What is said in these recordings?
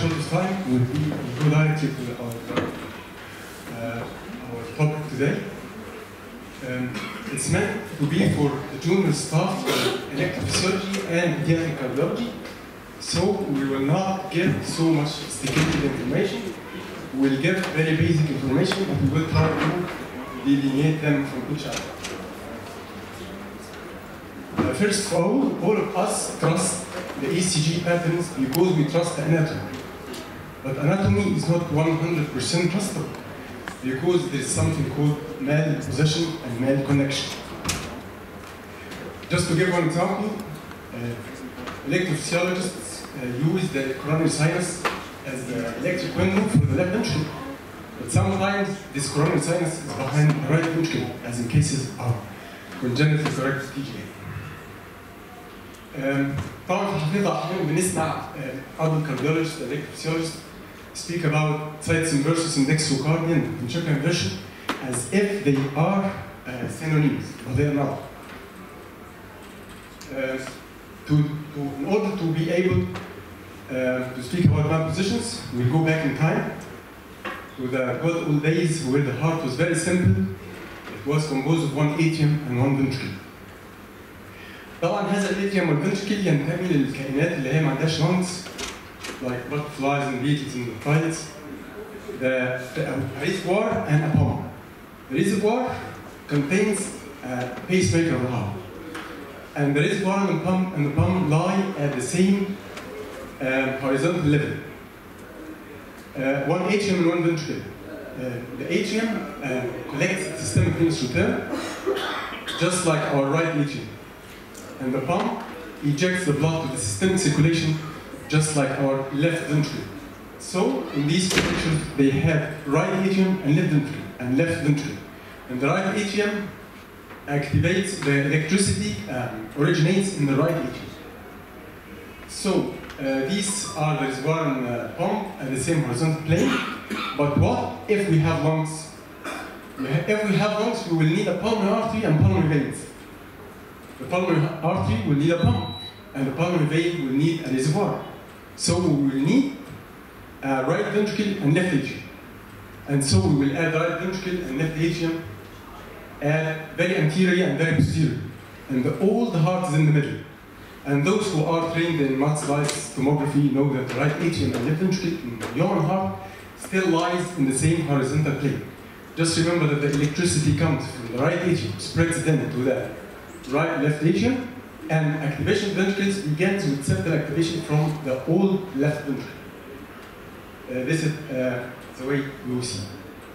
short of time, we'll go directly to our topic today. It's meant to be for the junior staff of electrophysiology and pediatric cardiology, so we will not give so much sophisticated information. We'll give very basic information, and we will try to delineate them from each other. First of all of us trust the ECG patterns because we trust the anatomy. But anatomy is not 100% trustable because there is something called malposition and malconnection. Just to give one example, electrophysiologists use the coronary sinus as the electric window for the left ventricle. But sometimes this coronary sinus is behind the right ventricle, as in cases of congenital corrected TGA. طبعا في الحقيقة أحيانا بنسمع other cardiologists, electrophysiologists speak about sites inversus indexocardian ventricular inversion as if they are synonyms, but they are not. In order to be able to speak about malpositions, we go back in time to the good old days where the heart was very simple. It was composed of one atrium and one ventricle. طبعا هذا الاتريوم والفنتركل ينتمي للكائنات اللي هي ما عندهاش lungs, like butterflies and beetles and reptiles. The reservoir and a pump. The reservoir contains a pacemaker of the heart, and the reservoir and the pump lie at the same horizontal level. One atrium and one ventricle. The atrium collects systemic venous return, just like our right atrium. And the pump ejects the blood to the systemic circulation, just like our left ventricle. So, in these pictures, they have right atrium and left ventricle. And the right atrium activates the electricity, originates in the right atrium. So, these are the reservoir and pump at the same horizontal plane. But what if we have lungs? If we have lungs, we will need a pulmonary artery and pulmonary veins. The pulmonary artery will need a pump, and the pulmonary vein will need a reservoir. So we will need a right ventricle and left atrium. And so we will add right ventricle and left atrium very anterior and very posterior. And all the heart is in the middle. And those who are trained in mass-slice tomography know that the right atrium and left ventricle in the human heart still lies in the same horizontal plane. Just remember that the electricity comes from the right atrium, spreads then to the left atrium, and activation of ventricles begins with septal activation from the old left ventricle. This is the way you see.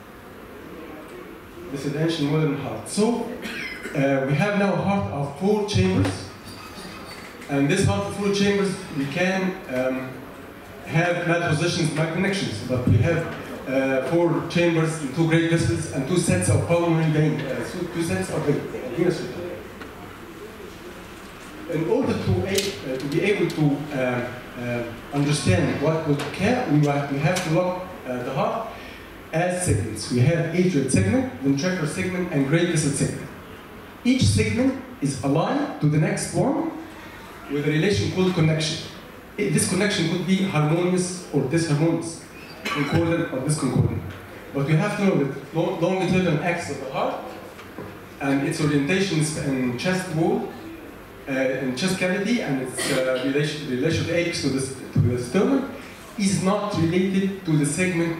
This is the ancient modern heart. So we have now a heart of 4 chambers, and this heart of 4 chambers we can have malpositions, malconnections, but we have 4 chambers and 2 great vessels and 2 sets of pulmonary veins, 2 sets of venous return. In order to be able to understand what would occur, we have to look at the heart as segments. We have atrial segment, ventricular segment, and great vessel segment. Each segment is aligned to the next one with a relation called connection. This connection could be harmonious or disharmonious, concordant or discordant. But we have to know that longitudinal axis of the heart and its orientation in chest wall, and chest cavity, and its relation to apex to the sternum is not related to the segment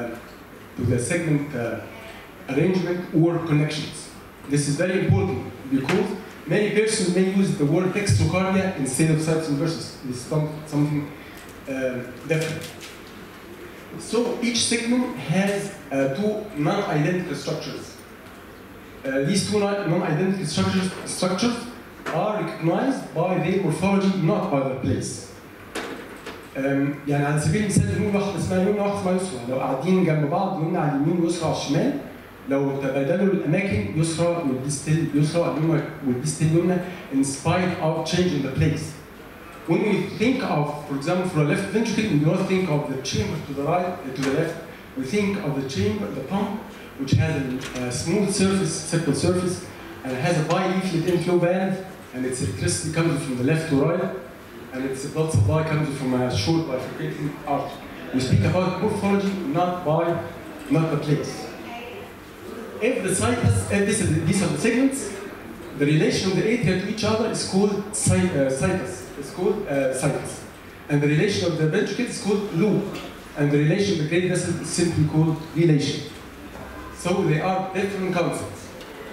arrangement or connections. This is very important because many persons may use the word dextrocardia instead of sites inversus. This is something different. So each segment has 2 non-identical structures. These 2 non-identical structures are recognized by their morphology, not by their place. يعني على سبيل المثال بنقول واحد اسمها يمنى وواحد اسمها يسرى، لو قاعدين جنب بعض يمنى على اليمين ويسرى على الشمال، لو تبادلوا الأماكن يسرى will be still يسرى يمنى will be still يمنى in spite of change in the place. When we think of, for example, for a left ventricle, we do not think of the chamber to the right, to the left. We think of the chamber, the pump, which has a smooth surface, septal surface, and it has a bileaflet inflow valve, and its electricity comes from the left to right, and its blood supply comes from a short bifurcating artery. We speak about morphology, not the place. If the situs, if these are the segments, the relation of the atria to each other is called situs. It's called situs. And the relation of the ventricle is called loop. And the relation of the great vessel is simply called relation. So they are different concepts.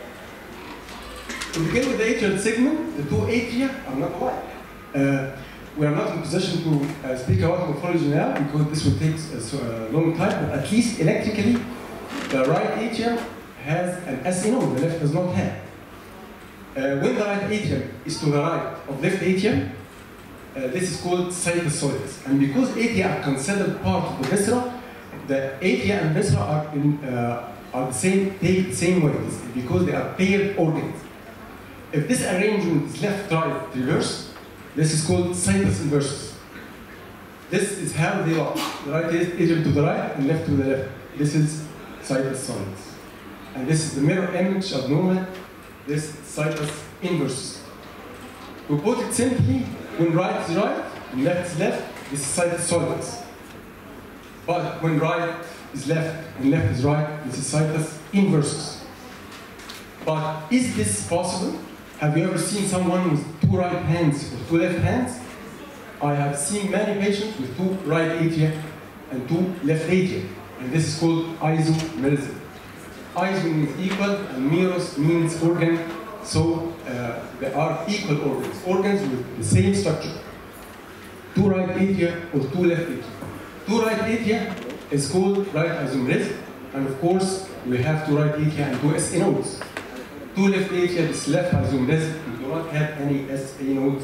To begin with the atrial segment, the two atria are not alike. We are not in position to speak about morphology now because this will take a long time, but at least electrically, the right atrium has an SE node, the left does not have. When the right atrium is to the right of left atrium, this is called situs solidus. And because atria are considered part of the viscera, the atria and viscera are the same way because they are paired organs. If this arrangement is left, right, reverse, this is called situs inversus. This is how they are. The right atrium to the right and left to the left. This is situs solidus. And this is the mirror image of normal, this situs inversus. To put it simply, when right is right and left is left, this is situs solidus. But when right is left and left is right, this is situs inversus. But is this possible? Have you ever seen someone with two right hands or two left hands? I have seen many patients with two right atria and two left atria. And this is called isomerism. Iso means equal and meros means organ. So they are equal organs, organs with the same structure. Two right atria or two left atria. Two right atria is called right isomerism. And of course, we have two right atria and two SE nodes. Two left atria is left isomerism. We do not have any SE nodes.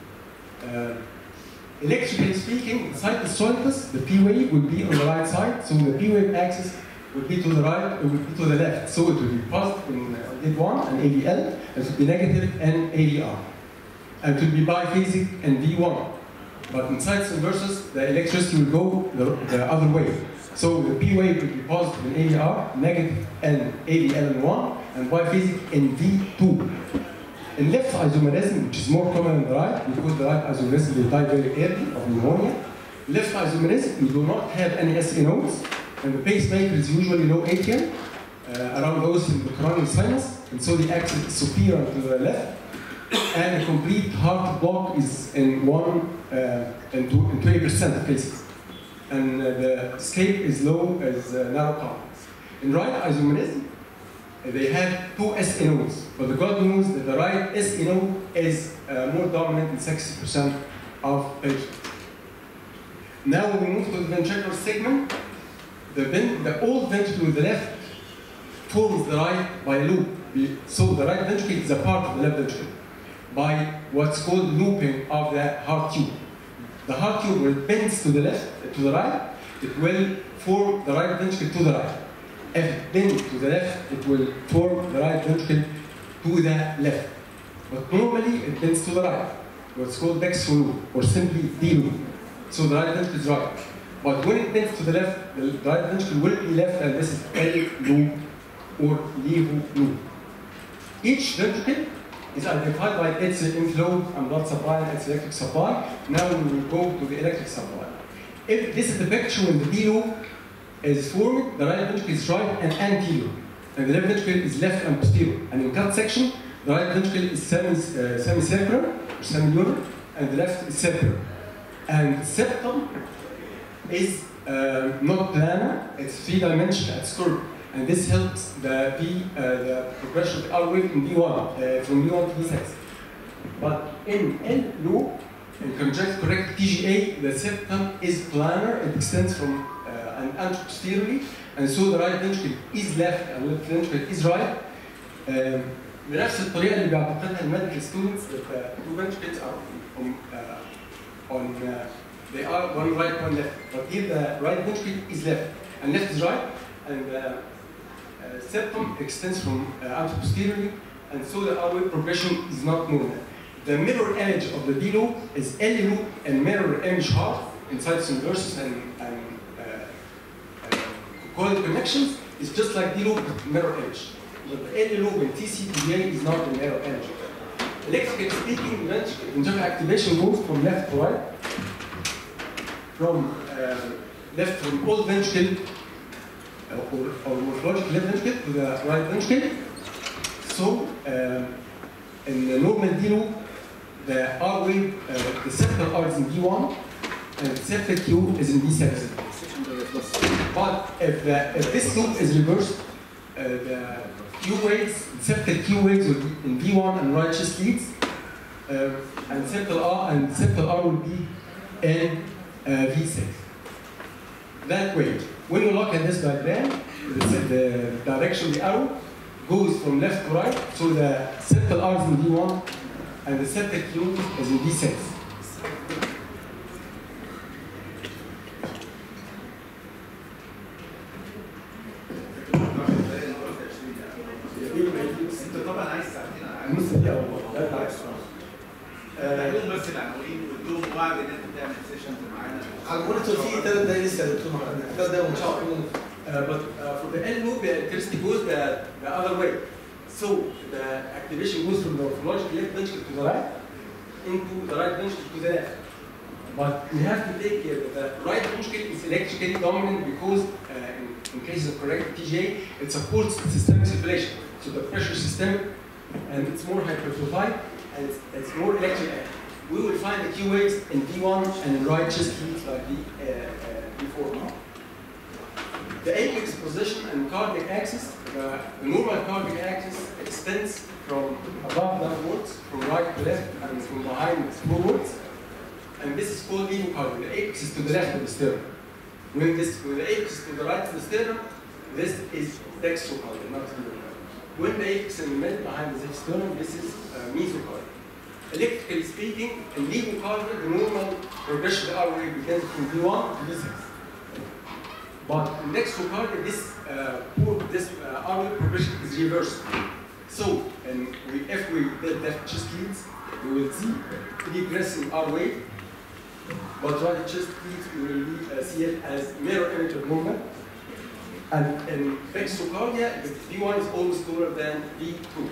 Electrically speaking, the situs solidus, the P wave will be on the right side, so the P wave axis will be to the right, it will be to the left. So it will be positive in D1 and AVL, and it will be negative in AVR. And it will be biphasic in V1. But in situs inversus, the electricity will go the other way. So the P wave will be positive in AVR, negative in AVL in 1, and biphasic in V2. In left isomerism, which is more common than the right, because the right isomerism will die very early of pneumonia. Left isomerism, we do not have any SE nodes, and the pacemaker is usually low atrium, around those in the coronary sinus, and so the axis is superior to the left, and the complete heart block is in 20% of cases. And the escape is low as narrow complex. In right isomerism, they have two SE nodes, but the good news is that the right SE node is more dominant in 60% of patients. Now when we move to the ventricular segment, the old ventricle with the left forms the right by a loop. So the right ventricle is a part of the left ventricle by what's called looping of the heart tube. The heart tube will bend to the left, to the right, it will form the right ventricle to the right. If it bends to the left, it will form the right ventricle to the left. But normally it bends to the right, what's called dextro loop, or simply D loop. So the right ventricle is right. But when it bends to the left, the right ventricle will be left, and this is L loop or levo loop. Each ventricle is identified by its inflow and blood supply and its electric supply. Now we will go to the electric supply. If this is the picture when the D loop is formed, the right ventricle is right and anterior, and the left ventricle is left and posterior. And in cut section, the right ventricle is semicircular or semilunar, and the left is circular. And the septum is not planar; it's three-dimensional, it's curved, and this helps the progression of the R wave in V1 from V1 to V6. But in L loop, in correct TGA, the septum is planar; it extends from and anteriorly, and so the right ventricle is left and left ventricle is right. بنفس الطريقة اللي بيعتقدها الميديكال ستودنتس that the two ventricles are they are one right, one left. But here the right ventricle is left and left is right, and the septum extends from anteriorly, and so the R wave progression is not normal. The mirror image of the D loop is L loop and mirror image heart in situs inversus and coiled connections is just like D loop with mirror image. But the L loop and TCPA is not a mirror image. Electrically speaking, ventricular activation moves from left to right, from left from old ventricle or morphological left ventricle to the right ventricle. So in the normal D loop, the R wave, the septal R is in D1 and the septal Q is in D6. But if this loop is reversed, the Q waves, the septal Q waves will be in D1 and right chest leads, and septal R will be in V6. That way, when you look at this diagram, the direction of the arrow goes from left to right, so the septal R is in D1 and the septal Q is in D6. But for the L loop, the electricity goes the other way. So the activation goes from the morphological left ventricle to the right into the right ventricle to the left. But we have to take care that the right ventricle is electrically dominant because in cases of correct TGA, it supports systemic circulation. So the pressure system, and it's more hypertrophied and it's more electric. We will find the Q waves in V1 and in right chest leads like V4. The apex position and cardiac axis, the normal cardiac axis extends from above downwards, from right to left, and from behind forwards. And this is called levocardia. The apex is to the left of the sternum. When the apex is to the right of the sternum, this is dextrocardia, not levocardia. When the apex is in the middle behind the sternum, this is mesocardia. Electrically speaking, in levocardia, the normal progression of the R wave begins from V1 to V6. But in dextrocardia, this R wave progression is reversed. So, if we build left chest leads, we will see regressing R wave. But right chest leads, we will see it as mirror image of movement. And in dextrocardia, the V1 is always taller than V2.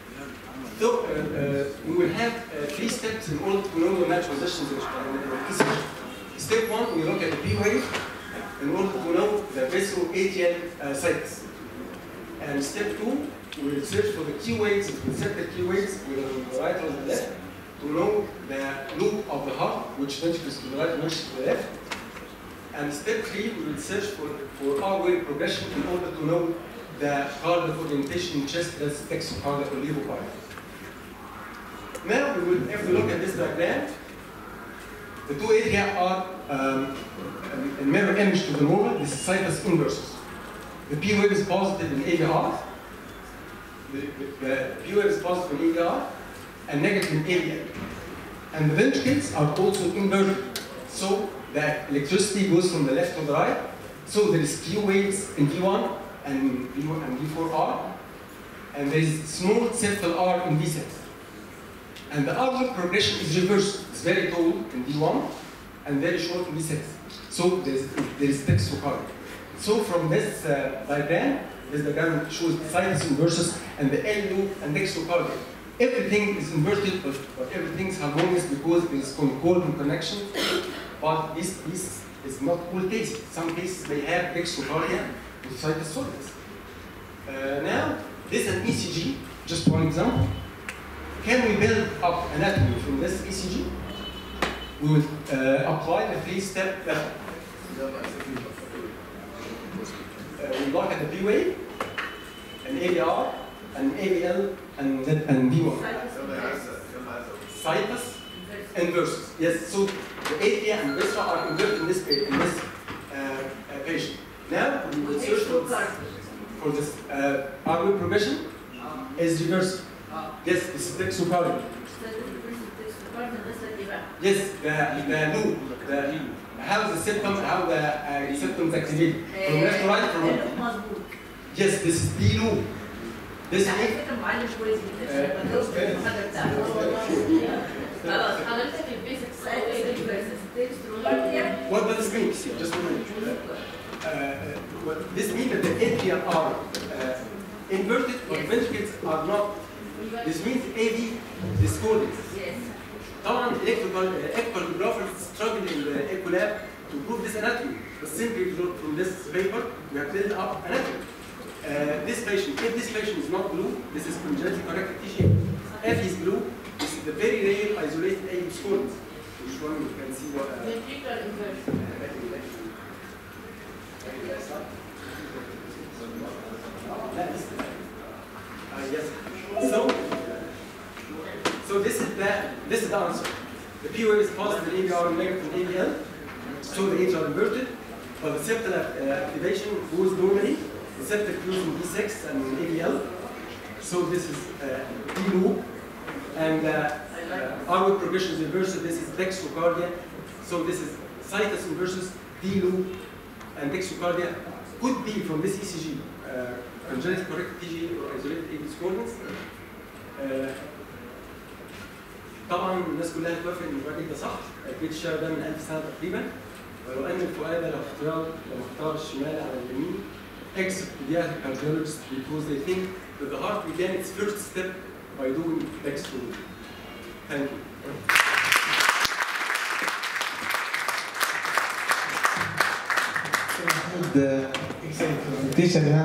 So we will have 3 steps in order to know the natural positions in ECG. Step 1, we look at the P wave in order to know the visceral-atrial sites. And step 2, we will search for the Q waves, the septal Q waves, whether on the right or the left, to know the loop of the heart, which ventricles to the right, which to the left. And step 3, we will search for R wave progression in order to know the cardiac orientation in chest, that's dextrocardia or levocardia. Now, if we look at this diagram, the two areas are a mirror image to the normal. This is situs inversus. The P wave is positive in AVR. The P wave is positive in AVR and negative in AVL. And the ventricles are also inverted. So the electricity goes from the left to the right. So there is Q waves in V1 and V4R. And there is small septal R in V6. And the R wave progression is reversed. It's very tall in V1 and very short in V6. So there is dextrocardia. So from this diagram shows the situs inversus and the L loop and dextrocardia. Everything is inverted, but everything is harmonious because there is concordant connection. But this is not all cases. Some cases they have dextrocardia with situs solens. Now, this is an ECG, just one example. Can we build up anatomy from this ECG? We will apply the 3-step method. We look at the P wave, an AVR, an AVL, and V1. Situs inversus. Yes, so the atria and viscera are inverted in this patient. Now, we will search for this R wave progression is reversed. Yes, this is dextrocardia. Yes, the loop, how the symptoms activate from left to right from right. Yes, this is D loop. This what does this mean? Just a minute. This means that the atria are inverted, but ventricles are not. This means AV discordance. طبعا electrocardiographer struggle in the echo lab to prove this anatomy. But simply from this paper, we have built up anatomy. This patient, if this patient is not blue, this is congenitally corrected tissue. If he's blue, this is the very rare isolated AD discordance. Which one you can see what? Ventricular inversion. Yes. So this is the answer. The P wave is positive in ABR and negative in ABL. So the A's are inverted, but the septal activation goes normally. The septal goes in D6 and ABL. So this is D loop, and our progression is inverted. This is dextrocardia. So this is situs inversus D loop and dextrocardia. Could be from this ECG. Congenital corrected TG or isolated AD discordance. طبعا الناس كلها توافق ان الراجل ده صح، اكيد الشارع ده من 1000 سنه تقريبا، ولو ان الفؤاد لو اختار الشمال على اليمين except pediatric cardiologists because they think that the heart began its first step by doing dextro. Thank you. Excellent presentation.